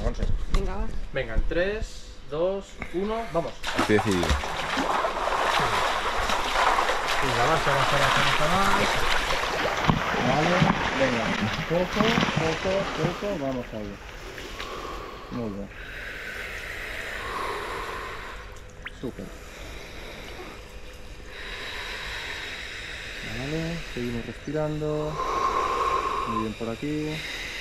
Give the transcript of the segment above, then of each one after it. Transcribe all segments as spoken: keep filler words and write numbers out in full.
Monse. Venga, va. Venga, en tres, dos, uno, vamos. Estoy decidido. Venga, más, más, más, más, más. Vale, venga. Poco, poco, poco, vamos ahí. Muy bien. Súper. Vale, seguimos respirando. Muy bien por aquí.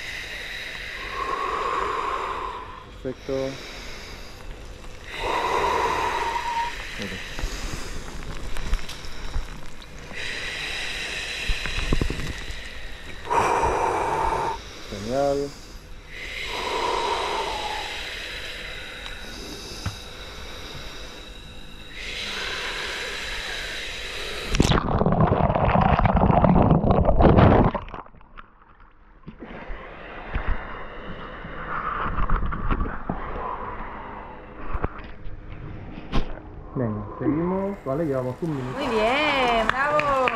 Perfecto. Muy bien. Genial. Venga, seguimos, vale, llevamos un minuto. Muy bien, bravo.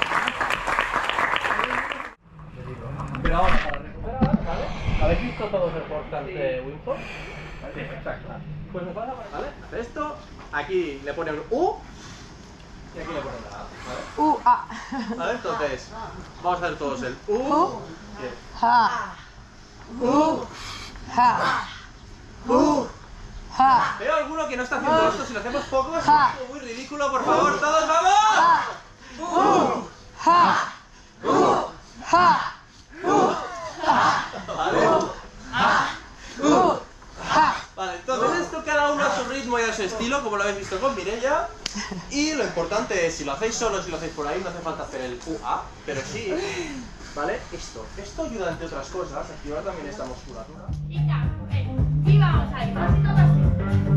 Pero ahora, para recuperar, ¿vale? ¿Habéis visto todos el portal de Winford? Sí, exacto. Pues me pasa, ¿vale? Hace esto, aquí le pone un U y aquí le pone una A, ¿vale? U, A. ¿Vale? Entonces, vamos a hacer todos el U. U. y Ja. U. Ja. U. Ja. Veo alguno que no está haciendo esto, si lo hacemos pocos, Ja. es muy ridículo, por favor, todos vamos. U. Ja. U. Ja. U. ¿Vale? U. Ja. Vale, entonces esto cada uno a su ritmo y a su estilo, como lo habéis visto con Mireia. Y lo importante es, si lo hacéis solo, si lo hacéis por ahí, no hace falta hacer el U A, pero sí, ¿vale? Esto, esto ayuda entre otras cosas a activar también esta musculatura. Y ya, eh, y vamos ahí, pasito, pasito.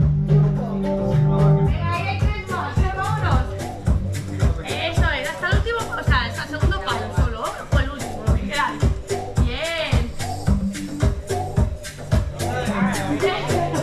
Venga, ahí hay tres más, eh, vámonos. Eso es, hasta el último, o sea, hasta el segundo palo solo, o el último, lo que queráis. Bien.